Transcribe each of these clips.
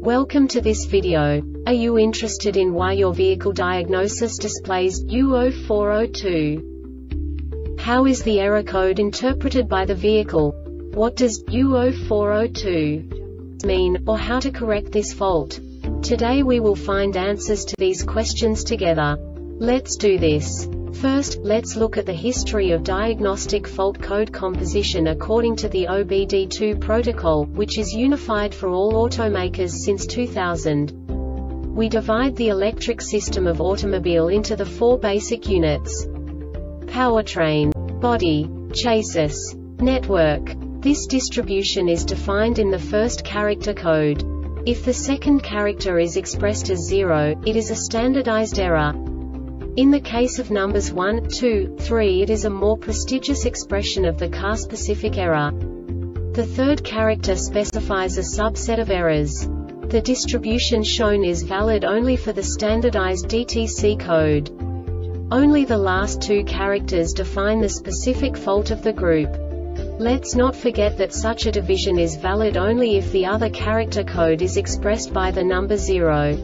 Welcome to this video. Are you interested in why your vehicle diagnosis displays U0402? How is the error code interpreted by the vehicle? What does U0402 mean, or how to correct this fault? Today we will find answers to these questions together. Let's do this. First, let's look at the history of diagnostic fault code composition according to the OBD2 protocol, which is unified for all automakers since 2000. We divide the electric system of automobile into the four basic units: powertrain, body, chassis, network. This distribution is defined in the first character code. If the second character is expressed as 0, it is a standardized error. In the case of numbers 1, 2, 3, it is a more prestigious expression of the car-specific error. The third character specifies a subset of errors. The distribution shown is valid only for the standardized DTC code. Only the last two characters define the specific fault of the group. Let's not forget that such a division is valid only if the other character code is expressed by the number 0.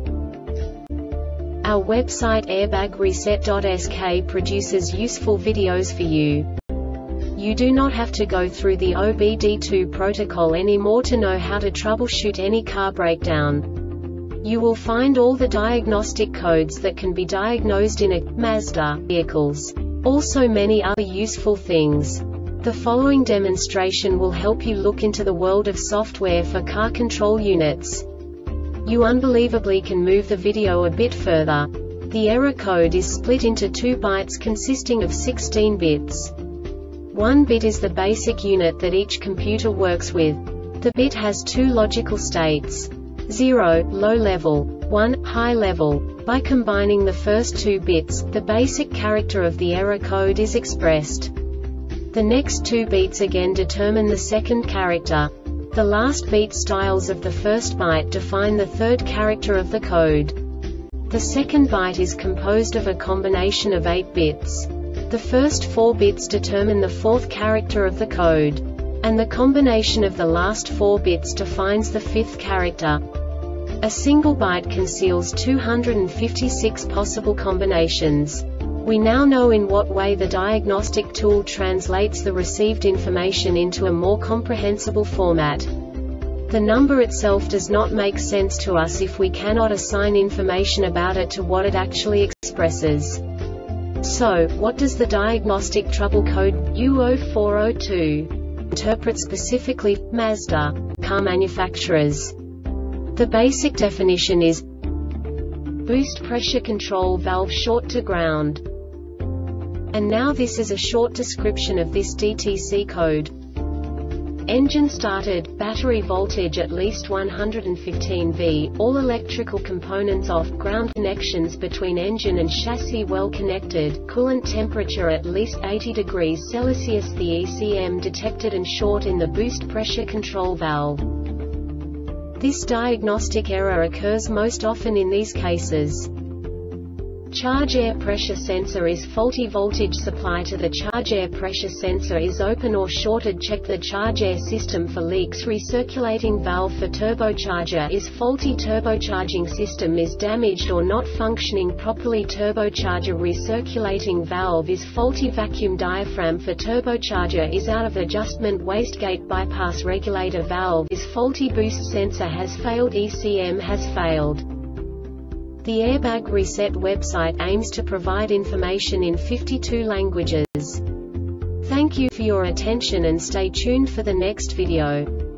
Our website airbagreset.sk produces useful videos for you. You do not have to go through the OBD2 protocol anymore to know how to troubleshoot any car breakdown. You will find all the diagnostic codes that can be diagnosed in a Mazda vehicles. Also many other useful things. The following demonstration will help you look into the world of software for car control units. You unbelievably can move the video a bit further. The error code is split into 2 bytes consisting of 16 bits. 1 bit is the basic unit that each computer works with. The bit has 2 logical states: 0, low level, 1, high level. By combining the first 2 bits, the basic character of the error code is expressed. The next 2 beats again determine the second character. The last beat styles of the first byte define the third character of the code. The second byte is composed of a combination of 8 bits. The first 4 bits determine the fourth character of the code. And the combination of the last 4 bits defines the fifth character. A single byte conceals 256 possible combinations. We now know in what way the diagnostic tool translates the received information into a more comprehensible format. The number itself does not make sense to us if we cannot assign information about it to what it actually expresses. So, what does the diagnostic trouble code U0402 interpret specifically for Mazda car manufacturers? The basic definition is boost pressure control valve short to ground. And now this is a short description of this DTC code. Engine started, battery voltage at least 115 V, all electrical components off, ground connections between engine and chassis well connected, coolant temperature at least 80 degrees Celsius. The ECM detected and short in the boost pressure control valve. This diagnostic error occurs most often in these cases: charge air pressure sensor is faulty, voltage supply to the charge air pressure sensor is open or shorted, check the charge air system for leaks, recirculating valve for turbocharger is faulty, turbocharging system is damaged or not functioning properly, turbocharger recirculating valve is faulty, vacuum diaphragm for turbocharger is out of adjustment, wastegate bypass regulator valve is faulty, boost sensor has failed, ECM has failed. The Airbag Reset website aims to provide information in 52 languages. Thank you for your attention and stay tuned for the next video.